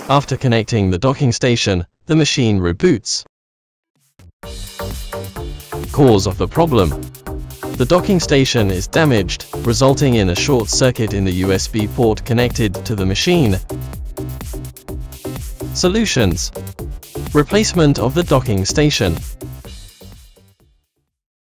After connecting the docking station, the machine reboots. Cause of the problem: the docking station is damaged, resulting in a short circuit in the USB port connected to the machine. Solutions: replacement of the docking station.